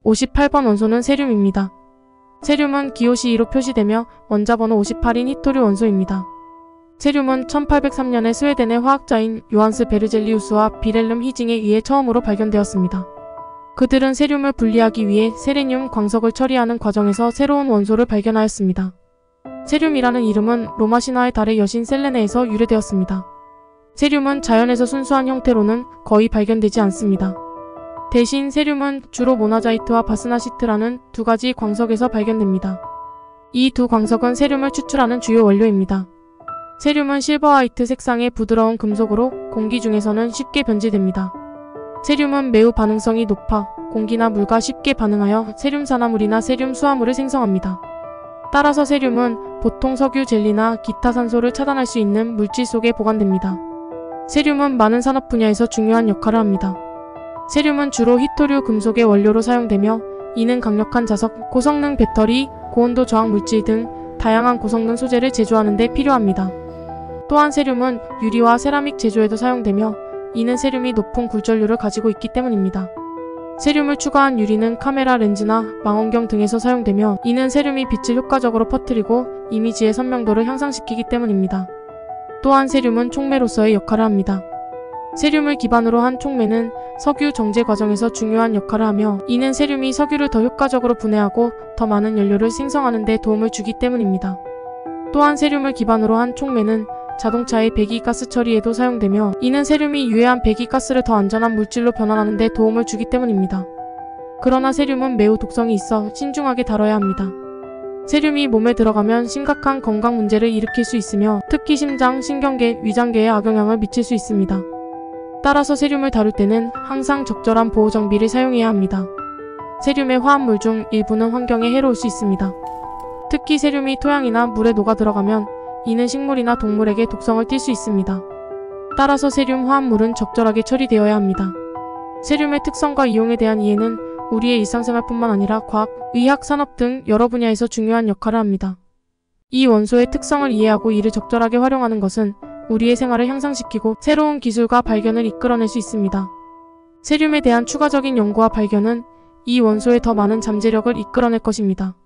58번 원소는 세륨입니다. 세륨은 기호시 2로 표시되며 원자번호 58인 히토류 원소입니다. 세륨은 1803년에 스웨덴의 화학자인 요한스 베르젤리우스와 비렐름 히징에 의해 처음으로 발견되었습니다. 그들은 세륨을 분리하기 위해 세레늄 광석을 처리하는 과정에서 새로운 원소를 발견하였습니다. 세륨이라는 이름은 로마 신화의 달의 여신 셀레네에서 유래되었습니다. 세륨은 자연에서 순수한 형태로는 거의 발견되지 않습니다. 대신 세륨은 주로 모나자이트와 바스나시트라는 두 가지 광석에서 발견됩니다. 이 두 광석은 세륨을 추출하는 주요 원료입니다. 세륨은 실버화이트 색상의 부드러운 금속으로 공기 중에서는 쉽게 변질됩니다. 세륨은 매우 반응성이 높아 공기나 물과 쉽게 반응하여 세륨산화물이나 세륨 수화물을 생성합니다. 따라서 세륨은 보통 석유 젤리나 기타 산소를 차단할 수 있는 물질 속에 보관됩니다. 세륨은 많은 산업 분야에서 중요한 역할을 합니다. 세륨은 주로 히토류 금속의 원료로 사용되며 이는 강력한 자석, 고성능 배터리, 고온도 저항 물질 등 다양한 고성능 소재를 제조하는 데 필요합니다. 또한 세륨은 유리와 세라믹 제조에도 사용되며 이는 세륨이 높은 굴절률을 가지고 있기 때문입니다. 세륨을 추가한 유리는 카메라 렌즈나 망원경 등에서 사용되며 이는 세륨이 빛을 효과적으로 퍼뜨리고 이미지의 선명도를 향상시키기 때문입니다. 또한 세륨은 촉매로서의 역할을 합니다. 세륨을 기반으로 한 촉매는 석유 정제 과정에서 중요한 역할을 하며 이는 세륨이 석유를 더 효과적으로 분해하고 더 많은 연료를 생성하는 데 도움을 주기 때문입니다. 또한 세륨을 기반으로 한 촉매는 자동차의 배기가스 처리에도 사용되며 이는 세륨이 유해한 배기가스를 더 안전한 물질로 변환하는 데 도움을 주기 때문입니다. 그러나 세륨은 매우 독성이 있어 신중하게 다뤄야 합니다. 세륨이 몸에 들어가면 심각한 건강 문제를 일으킬 수 있으며 특히 심장, 신경계, 위장계에 악영향을 미칠 수 있습니다. 따라서 세륨을 다룰 때는 항상 적절한 보호 장비를 사용해야 합니다. 세륨의 화합물 중 일부는 환경에 해로울 수 있습니다. 특히 세륨이 토양이나 물에 녹아 들어가면 이는 식물이나 동물에게 독성을 띌 수 있습니다. 따라서 세륨 화합물은 적절하게 처리되어야 합니다. 세륨의 특성과 이용에 대한 이해는 우리의 일상생활뿐만 아니라 과학, 의학, 산업 등 여러 분야에서 중요한 역할을 합니다. 이 원소의 특성을 이해하고 이를 적절하게 활용하는 것은 우리의 생활을 향상시키고 새로운 기술과 발견을 이끌어낼 수 있습니다. 세륨에 대한 추가적인 연구와 발견은 이 원소의 더 많은 잠재력을 이끌어낼 것입니다.